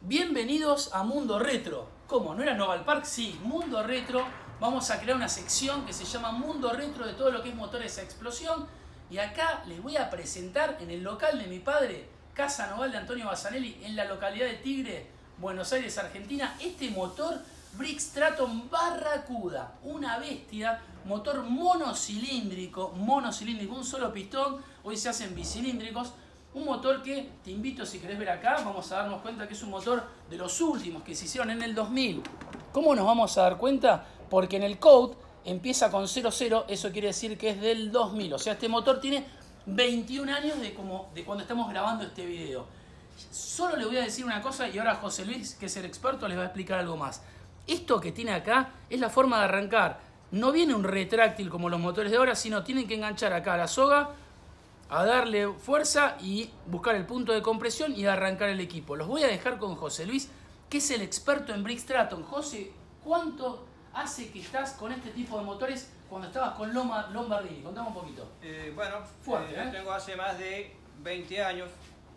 Bienvenidos a Mundo Retro. ¿Cómo? ¿No era Noval Park? Sí, Mundo Retro. Vamos a crear una sección que se llama Mundo Retro de todo lo que es motores a explosión. Y acá les voy a presentar en el local de mi padre, Casa Noval de Antonio Basanelli, en la localidad de Tigre, Buenos Aires, Argentina, este motor Brick Straton Barracuda. Una bestia, motor monocilíndrico, un solo pistón. Hoy se hacen bicilíndricos. Un motor que te invito, si querés ver acá, vamos a darnos cuenta que es un motor de los últimos que se hicieron en el 2000. ¿Cómo nos vamos a dar cuenta? Porque en el code empieza con 00, eso quiere decir que es del 2000. O sea, este motor tiene 21 años de cuando estamos grabando este video. Solo le voy a decir una cosa y ahora José Luis, que es el experto, les va a explicar algo más. Esto que tiene acá es la forma de arrancar. No viene un retráctil como los motores de ahora, sino tienen que enganchar acá la soga, a darle fuerza y buscar el punto de compresión y arrancar el equipo. Los voy a dejar con José Luis, que es el experto en Brick Straton. José, ¿cuánto hace que estás con este tipo de motores cuando estabas con Lombardini? Contame un poquito. Fuerte, yo tengo hace más de 20 años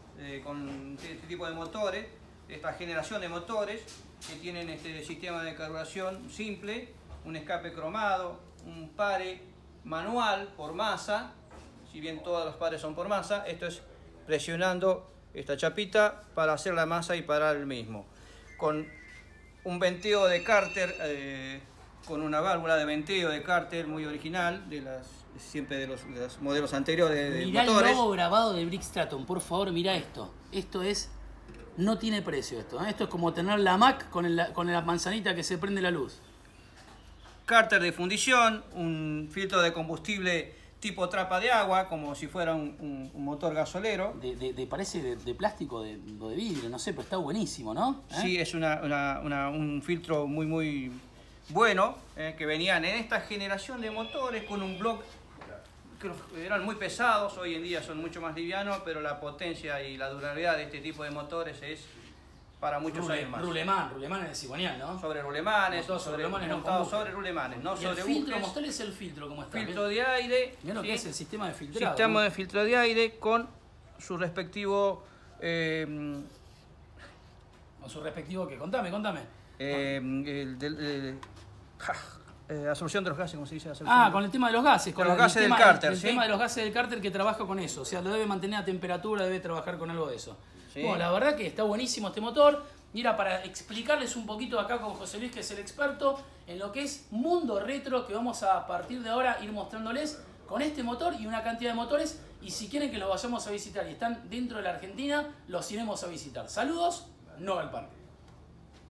con este tipo de motores, esta generación de motores que tienen este sistema de carburación simple, un escape cromado, un pare manual por masa. Si bien todos los pares son por masa, esto es presionando esta chapita para hacer la masa y parar el mismo. Con un venteo de cárter, con una válvula de venteo de cárter muy original, siempre de los modelos anteriores de mirá motores. El logo grabado de Brick Straton, por favor, mirá esto. Esto es... no tiene precio esto, ¿eh? Esto es como tener la Mac con la manzanita que se prende la luz. Cárter de fundición, un filtro de combustible tipo trapa de agua, como si fuera un motor gasolero. Parece de plástico o de vidrio, no sé, pero está buenísimo, ¿no? Sí, es un filtro muy bueno, que venían en esta generación de motores con un bloque que eran muy pesados, hoy en día son mucho más livianos, pero la potencia y la durabilidad de este tipo de motores es para muchos años más. Rulemanes de cigüeñal, ¿no? Sobre rulemanes, sobre rulemanes, no sobre buques. El filtro, mostrales el filtro, ¿cómo está? Filtro de aire. Mirá lo que es el sistema de filtrado. Sistema de filtro de aire con su respectivo... con su respectivo, ¿qué? Contame. Absorción de los gases, ¿cómo se dice? Con el tema de los gases. Con los gases del cárter, el tema de los gases del cárter, que trabaja con eso. O sea, lo debe mantener a temperatura, debe trabajar con algo de eso. Sí. Bueno, la verdad que está buenísimo este motor. Y era para explicarles un poquito acá con José Luis, que es el experto en lo que es Mundo Retro, que vamos a partir de ahora ir mostrándoles con este motor y una cantidad de motores. Y si quieren que los vayamos a visitar y están dentro de la Argentina, los iremos a visitar. Saludos, Noval Park.